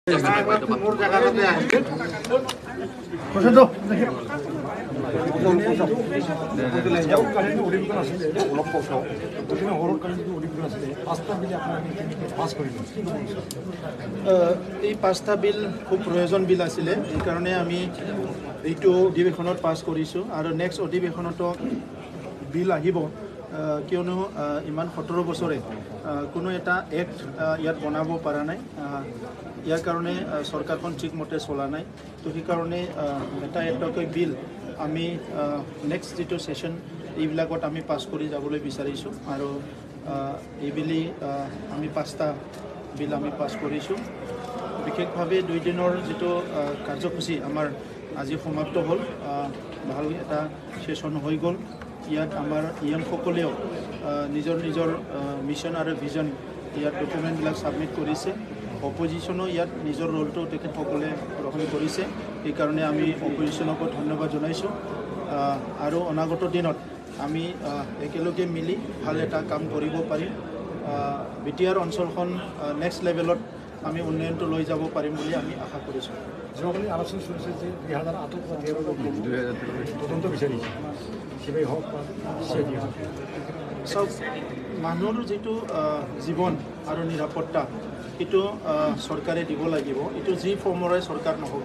এই পাঁচটা বিল খুব প্ৰয়োজন বিল আছিলে এই কাৰণে আমি এইটো অধিৱেশনত পাছ কৰিছোঁ আৰু নেক্সট অধিৱেশনতো বিল আহিব কিয়নো ইমান 17 বছৰে কোনো এটা এক্ট ইয়াত বনাব পৰা নাই ইয়াৰ কাৰণে চৰকাৰখন ঠিকমতে চলা নাই তো সেইকাৰণে এটা এটাকৈ বিল আমি নেক্সট যেটো সেশন এইবিলাকত আমি পাছ কৰি যাবলৈ বিচাৰিছোঁ আৰু এইবিলি আমি পাঁচটা বিল আমি পাছ কৰিছোঁ বিশেষভাৱে 2 দিনৰ যেটো কাৰ্যসূচী আমাৰ আজি সমাপ্ত হ'ল ভাল এটা সেশন হৈ গ'ল ইয়াত আমাৰ সকলেও নিজৰ নিজৰ মিশন আৰু ভিজন ইয়াত ডকুমেণ্টবিলাক সাবমিট কৰিছে অপজিশনো ইয়াত নিজৰ ৰোলটো তেখেতসকলে গ্ৰহণ কৰিছে এই কাৰণে আমি অপজিশনক ধন্যবাদ জনাইছোঁ আৰু অনাগত দিনত আমি একেলগে মিলি ভাল এটা কাম কৰিব পাৰিম বিটিআৰ অঞ্চলখন নেক্সট লেভেলত আমি উন্নয়নটো লৈ যাব পাৰিম বুলি আমি আশা কৰিছোঁ যোৱাকালি আলোচনা চলিছে যে 2008 তদন্ত বিচাৰিছে কিবাই হওক সব মানুহৰ যেটো জীৱন আৰু নিৰাপত্তা এটো চৰকাৰে দিব লাগিব এটো যি ফৰ্মৰে চৰকাৰ নহওক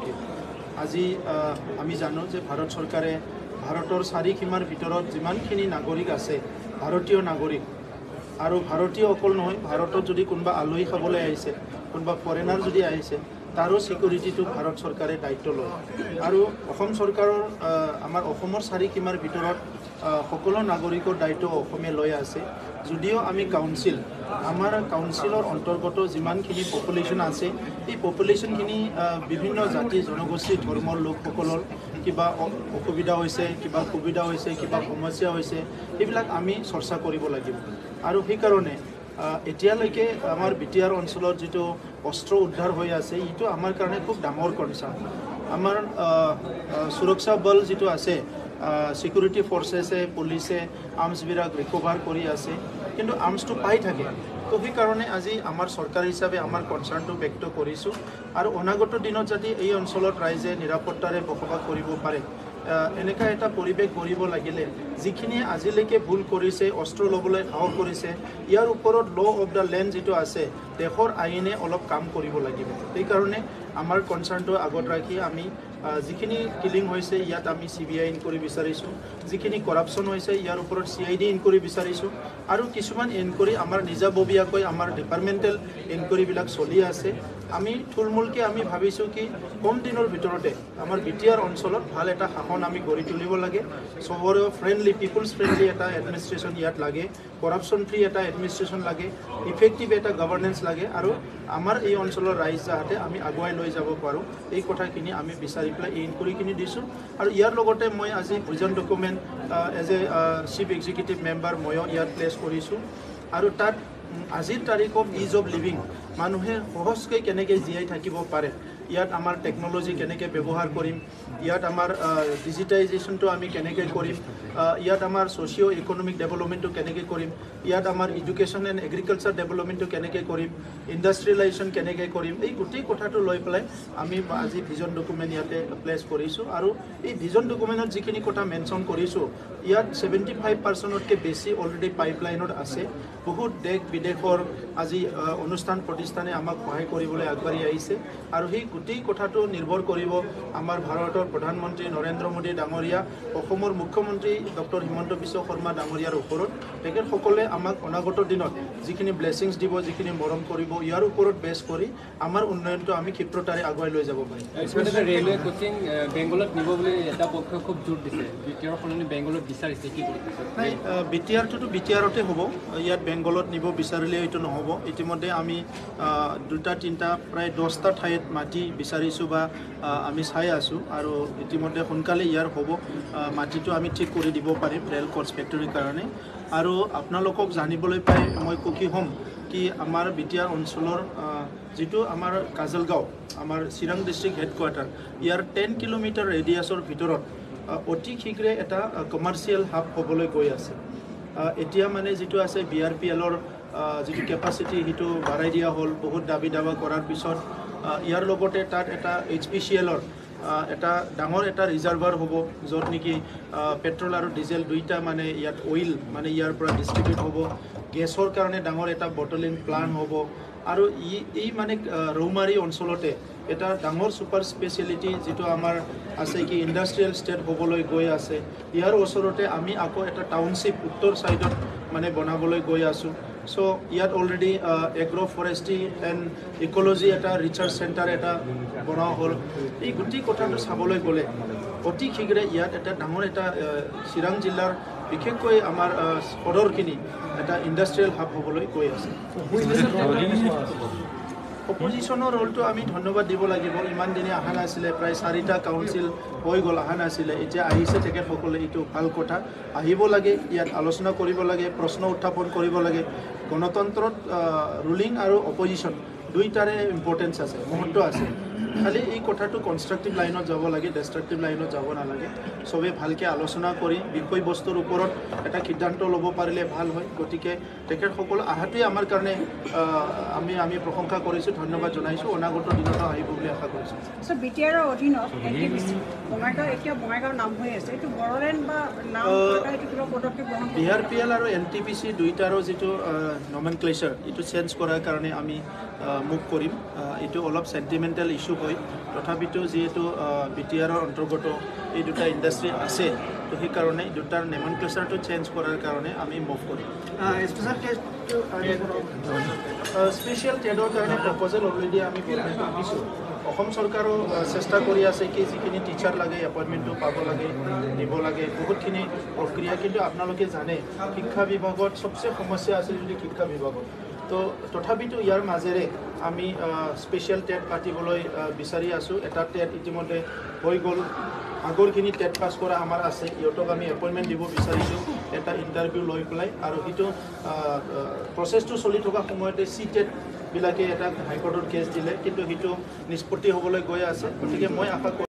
আজি আমি জানো যে ভাৰত চৰকাৰে ভাৰতৰ চাৰিসীমাৰ ভিতৰত যিমানখিনি নাগৰিক আছে ভাৰতীয় নাগৰিক আৰু ভাৰতীয় অকল নহয় ভাৰতত যদি কোনোবা আলহী খাবলৈ আহিছে কোনোবা ফৰেনাৰ যদি আহিছে তাৰো সিকিউৰিটিটো ভাৰত চৰকাৰে দায়িত্ব লয় আৰু অসম চৰকাৰৰ আমাৰ অসমৰ চাৰিসীমাৰ ভিতৰত সকলো নাগৰিকৰ দায়িত্ব অসমে লৈ আছে যদিও আমি কাউন্সিল আমাৰ কাউন্সিলৰ অন্তৰ্গত যিমানখিনি পপুলেশ্যন আছে এই পপুলেশ্যনখিনি বিভিন্ন জাতি জনগোষ্ঠী ধৰ্মৰ লোকসকলৰ কিবা অসুবিধা হৈছে কিবা সুবিধা হৈছে কিবা সমস্যা হৈছে এইবিলাক আমি চৰ্চা কৰিব লাগিব আৰু সেইকাৰণে এতিয়ালৈকে আমাৰ বিটিআৰ অঞ্চলত যেটো অস্ত্ৰ উদ্ধাৰ হৈ আছে ইটো আমাৰ কাৰণে খুব ডাঙৰ কনসাৰ্ন আমাৰ সুৰক্ষা বল যেটো আছে সিকিউৰিটি ফৰ্চেছে পুলিচে আৰ্মছবিলাক ৰিকভাৰ কৰি আছে কিন্তু আৰ্মছটো পাই থাকে তো সেইকাৰণে আজি আমাৰ চৰকাৰ হিচাপে আমাৰ কনসাৰ্নটো ব্যক্ত কৰিছোঁ আৰু অনাগত দিনত যদি এই অঞ্চলত ৰাইজে নিৰাপত্তাৰে বসবাস কৰিব পাৰে এনেকা এটা পৰিৱেশ কৰিব লাগিলে যিখিনি আজিলৈকে ভুল কৰিছে অস্ত্ৰ ল'বলৈ সাহস কৰিছে ইয়াৰ ওপৰত ল অফ দা লেণ্ড যেটো আছে দেশৰ আইনে অলপ কাম কৰিব লাগিব এই কাৰণে আমাৰ কনসাৰ্নটো আগত ৰাখি আমি যিখিনি কিলিং হৈছে ইয়াত আমি CBI ইনকুৱাৰী বিচাৰিছোঁ যিখিনি কৰাপশ্যন হৈছে ইয়াৰ ওপৰত CID ইনকুৱাৰী বিচাৰিছোঁ আৰু কিছুমান ইনকুৱাৰী আমাৰ নিজাববীয়াকৈ আমাৰ ডিপাৰ্টমেণ্টেল ইনকুৱাৰীবিলাক চলি আছে আমি থুলমূলকৈ আমি ভাবিছোঁ কি কম দিনৰ ভিতৰতে আমাৰ বিটিআৰ অঞ্চলত ভাল এটা শাসন আমি গঢ়ি তুলিব লাগে সবৰে ফ্ৰেণ্ডলি পিপলছ ফ্ৰেণ্ডলি এটা এডমিনিষ্ট্ৰেশ্যন ইয়াত লাগে কৰাপশ্যন ফ্ৰী এটা এডমিনিষ্ট্ৰেশ্যন লাগে ইফেক্টিভ এটা গভৰ্নেন্স লাগে আৰু আমাৰ এই অঞ্চলৰ ৰাইজ যাতে আমি আগুৱাই লৈ যাব পাৰোঁ এই কথাখিনি আমি বিচাৰি পেলাই এই ইনকুৱাৰীখিনি দিছোঁ আৰু ইয়াৰ লগতে মই আজি vision document as a chief executive member ময়ো ইয়াত প্লেচ কৰিছোঁ আৰু তাত আজিৰ তাৰিখত ইজ অফ লিভিং মানুহে সহজকৈ কেনেকৈ জীয়াই থাকিব পাৰে ইয়াত আমাৰ টেকনলজি কেনেকৈ ব্যৱহাৰ কৰিম ইয়াত আমাৰ ডিজিটাইজেশ্যনটো আমি কেনেকৈ কৰিম ইয়াত আমাৰ সোশিও ইকোনমিক ডেভেলপমেণ্টটো কেনেকৈ কৰিম ইয়াত আমাৰ এডুকেশ্যন এণ্ড এগ্ৰিকালচাৰ ডেভেলপমেণ্টটো কেনেকৈ কৰিম ইণ্ডাষ্ট্ৰিয়েলাইজেশ্যন কেনেকৈ কৰিম এই গোটেই কথাটো লৈ পেলাই আমি আজি ভিজন ডকুমেণ্ট ইয়াতে প্লেচ কৰিছোঁ আৰু এই ভিজন ডকুমেণ্টত যিখিনি কথা মেনশ্যন কৰিছোঁ ইয়াত 75%তকৈ বেছি অলৰেডি পাইপলাইনত আছে বহুত দেশ বিদেশৰ আজি অনুষ্ঠান প্ৰতিষ্ঠানে আমাক সহায় কৰিবলৈ আগবাঢ়ি আহিছে আৰু সেই গোটেই কথাটো নিৰ্ভৰ কৰিব আমাৰ ভাৰতৰ প্ৰধানমন্ত্ৰী নৰেন্দ্ৰ মোদী ডাঙৰীয়া অসমৰ মুখ্যমন্ত্ৰী ডক্টৰ হিমন্ত বিশ্ব শৰ্মা ডাঙৰীয়াৰ ওপৰত তেখেতসকলে আমাক অনাগত দিনত যিখিনি ব্লেছিংছ দিব যিখিনি মৰম কৰিব ইয়াৰ ওপৰত বেছ কৰি আমাৰ উন্নয়নটো আমি ক্ষিপ্ৰতাৰে আগুৱাই লৈ যাব পাৰিম ৰেলৱে কোচিং বেংগলত নিব বুলি এটা পক্ষই খুব জোৰ দিছে বিটিআৰ সলনি বেংগলত বিচাৰিছে কি নাই বিটিআৰটোতো বিটিআৰতে হ'ব ইয়াত বেংগলত নিব বিচাৰিলে এইটো নহ'ব ইতিমধ্যে আমি 2-3টা প্ৰায় 10টা ঠাইত মাটি বিচাৰিছোঁ বা আমি চাই আছোঁ আৰু ইতিমধ্যে সোনকালে ইয়াৰ হ'ব মাটিটো আমি ঠিক কৰি দিব পাৰিম ৰেল কোচ ফেক্টৰীৰ কাৰণে আৰু আপোনালোকক জানিবলৈ পাই মই সুখী হ'ম কি আমাৰ বিটিআৰ অঞ্চলৰ যেটো আমাৰ কাজলগাঁও আমাৰ চিৰাং ডিষ্ট্ৰিক্ট হেডকোৱাৰ্টাৰ ইয়াৰ 10 কিলোমিটাৰ ৰেডিয়াছৰ ভিতৰত অতি শীঘ্ৰে এটা কমাৰ্চিয়েল হাব হ'বলৈ গৈ আছে এতিয়া মানে যেটো আছে BRPLৰ যেটো কেপাচিটি হেতু বাঢ়াই দিয়া হ'ল বহুত দাবী দাবা কৰাৰ পিছত ইয়াৰ লগতে তাত এটা HPCL-ৰ এটা ডাঙৰ এটা ৰিজাৰ্ভাৰ হ'ব য'ত নেকি পেট্ৰল আৰু ডিজেল দুইটা মানে ইয়াত অইল মানে ইয়াৰ পৰা ডিষ্ট্ৰিবিউট হ'ব গেছৰ কাৰণে ডাঙৰ এটা বটলিং প্লান্ট হ'ব আৰু এই মানে ৰৌমাৰী অঞ্চলতে এটা ডাঙৰ ছুপাৰ স্পেচিয়েলিটি যিটো আমাৰ আছে কি ইণ্ডাষ্ট্ৰিয়েল ষ্টেট হ'বলৈ গৈ আছে ইয়াৰ ওচৰতে আমি আকৌ এটা টাউনশ্বিপ উত্তৰ ছাইডত মানে বনাবলৈ গৈ আছোঁ চ' ইয়াত already agro' forestry and ecology এটা ৰিচাৰ্চ চেণ্টাৰ এটা বনোৱা হ'ল এই গোটেই কথাটো চাবলৈ গ'লে অতি শীঘ্ৰে ইয়াত এটা ডাঙৰ এটা চিৰাং জিলাৰ বিশেষকৈ আমাৰ সদৰখিনি এটা ইণ্ডাষ্ট্ৰিয়েল হাব হ'বলৈ গৈ আছে অপজিশ্যনৰ ৰোলটো আমি ধন্যবাদ দিব লাগিব ইমান দিনে অহা নাছিলে প্ৰায় 4টা কাউন্সিল হৈ গ'ল অহা নাছিলে এতিয়া আহিছে তেখেতসকলে এইটো ভাল কথা আহিব লাগে ইয়াত আলোচনা কৰিব লাগে প্ৰশ্ন উত্থাপন কৰিব লাগে গণতন্ত্ৰত ৰুলিং আৰু অপজিশ্যন দুইটাৰে ইম্পৰ্টেঞ্চ আছে মহত্ব আছে খালি এই কথাটো কনষ্ট্ৰাকটিভ লাইনত যাব লাগে ডেষ্ট্ৰাকটিভ লাইনত যাব নালাগে চবে ভালকৈ আলোচনা কৰি বিষয়বস্তুৰ ওপৰত এটা সিদ্ধান্ত ল'ব পাৰিলে ভাল হয় গতিকে তেখেতসকল অহাটোৱে আমাৰ কাৰণে আমি প্ৰশংসা কৰিছোঁ ধন্যবাদ জনাইছোঁ অনাগত দিনতো আহিব বুলি আশা কৰিছোঁ BTR অধীনত NTPC বঙাইগাঁও এতিয়া বঙাইগাঁও নাম হৈ আছে এইটো বড়োলেণ্ড বা নাম এইটো কিবা পদক্ষেপ গ্ৰহণ BRPL আৰু NTPC দুইটাৰো যিটো নমেনক্লেচাৰ এইটো চেঞ্জ কৰাৰ কাৰণে আমি মুভ কৰিম এইটো অলপ চেণ্টিমেণ্টেল ইছ্যু হয় তথাপিতো যিহেতু BTR অন্তৰ্গত এই দুটা ইণ্ডাষ্ট্ৰী আছে তো সেইকাৰণে দুটাৰ নমেনক্লেচাৰটো চেঞ্জ কৰাৰ কাৰণে আমি মুভ কৰিম স্পেচিয়েল টেডৰ কাৰণে প্ৰপ'জেল অলৰেডি আমি দিছোঁ অসম চৰকাৰো চেষ্টা কৰি আছে কি যিখিনি টিচাৰ লাগে এপইণ্টমেণ্টটো পাব লাগে দিব লাগে বহুতখিনি প্ৰক্ৰিয়া কিন্তু আপোনালোকে জানে শিক্ষা বিভাগত চবচে সমস্যা আছে যদি শিক্ষা বিভাগত তো তথাপিতো ইয়াৰ মাজেৰে আমি স্পেচিয়েল টেট পাতিবলৈ বিচাৰি আছোঁ এটা টেট ইতিমধ্যে হৈ গ'ল আগৰখিনি টেট পাছ কৰা আমাৰ আছে ইহঁতক আমি এপইণ্টমেণ্ট দিব বিচাৰিছোঁ এটা ইণ্টাৰভিউ লৈ পেলাই আৰু সেইটো প্ৰচেছটো চলি থকা সময়তে বিলাকে এটা হাইকোৰ্টত কেছ দিলে কিন্তু সেইটো নিষ্পত্তি হ'বলৈ গৈ আছে গতিকে মই আশা